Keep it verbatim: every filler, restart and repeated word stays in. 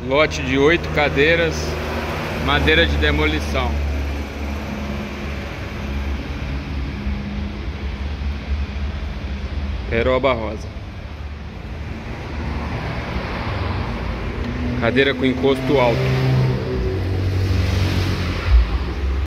Lote de oito cadeiras, madeira de demolição. Peroba rosa. Cadeira com encosto alto.